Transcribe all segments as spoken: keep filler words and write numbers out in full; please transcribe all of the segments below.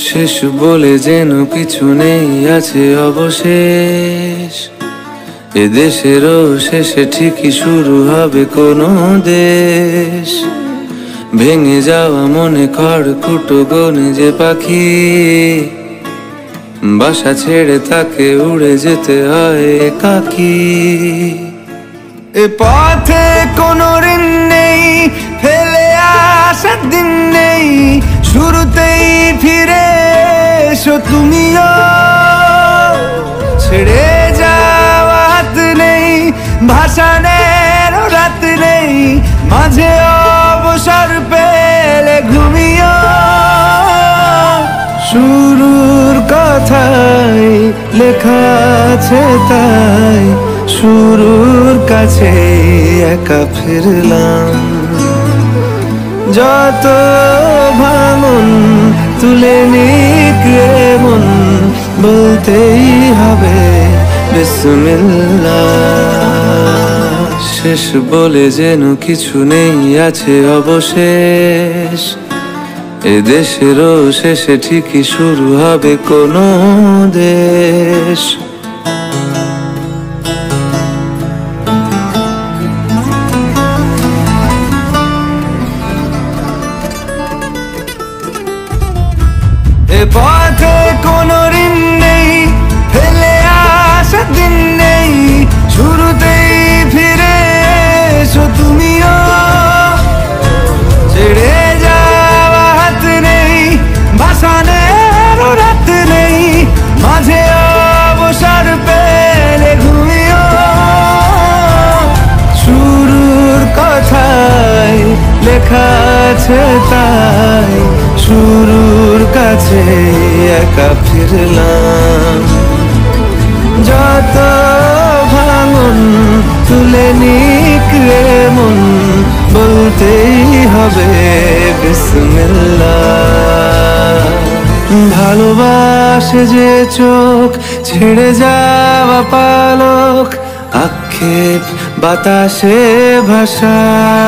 শেষ বলে যেন কিছু নেই, আছে অবশেষ। এ দেশেরও শেষে ঠিকই শুরু হবে কোনো দেশ। ভেঙে যাওয়া মনে খড়কুটো গনে যে পাখি, বাসা ছেড়ে তাকে উড়ে যেতে হয় একাকী। এ পথে কোনো ঋণ নেই, ফেলে আসার দিন নেই, শুরুতেই ফিরে এসো তুমিও। ছেড়ে যাওয়া হাত নেই, ভাসানের রাত নেই, মাঝে অবসর পেলে ঘুমিও। শুরুর কথাই লেখা আছে তাই শুরুর কাছে একা ফিরলাম। যত ভাঙন তুলে নিক মন, বলতেই হবে বিসমিল্লাহ। শেষ বলে যেন কিছু নেই, আছে অবশেষ। এ দেশেরও শেষে ঠিকই শুরু হবে কোনো দেশ। এ পথে কোনো ঋণ নেই, ফেলে আসার দিন নেই, শুরুতেই ফিরে এসো তুমিও। ছেড়ে যাওয়া হাত নেই, ভাসানের রাত নেই, মাঝে অবসর পেলে ঘুমিও। শুরুর কথাই লেখা আছে তাই শুরুর কাছে একা ফিরলাম। যত ভাঙন তুলে নিক মন, বলতেই হবে বিসমিল্লাহ। ভালোবাসে যে চোখ, ছেড়ে যাওয়া পালক, আক্ষেপ বাতাসে ভাষা।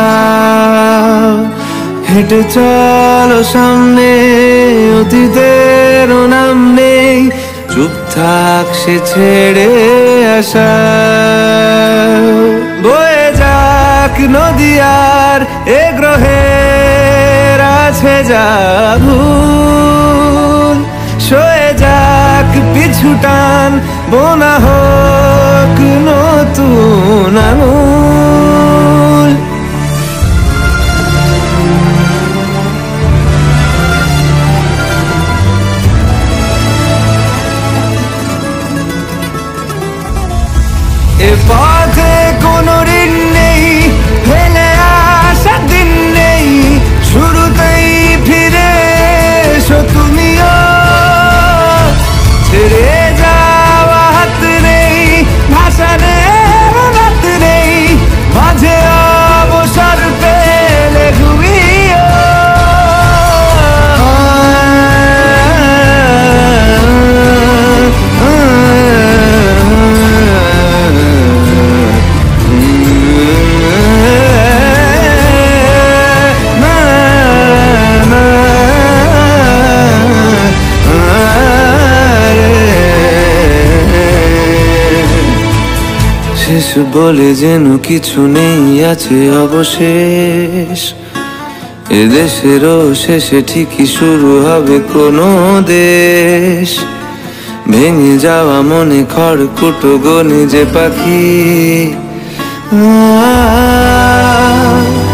হেঁটে চলো সামনে, অতীতের নাম নেই, চুপ থাক সে ছেড়ে আসা। বয়ে যাক নদী আর এ গ্রহের আছে যা ভুল, সয়ে যাক পিছু টান, বোনা হোক নতুন আঙুল। এ পথে কোনো ঋণ নেই, ফেলে আসার দিন নেই, শুরুতেই ফিরে এসো তুমিও। ছেড়ে যাওয়া হাত নেই, ভাসানের রাত নেই, মাঝে অবসর পেলে ঘুমিও। শেষ বলে যেন কিছু নেই, আছে অবশেষ। এ দেশেরও শেষে ঠিকই শুরু হবে কোনো দেশ। ভেঙে যাওয়া মনে খড়কুটো গনে যে পাখি,